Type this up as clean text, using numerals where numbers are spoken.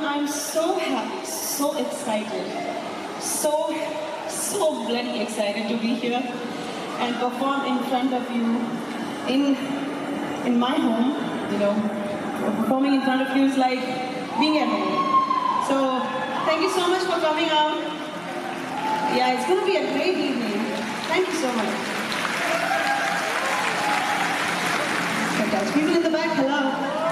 I'm so happy, so excited, so bloody excited to be here and perform in front of you in my home. You know, performing in front of you is like being at home. So thank you so much for coming out. Yeah, it's going to be a great evening. Thank you so much. Fantastic. People in the back, hello.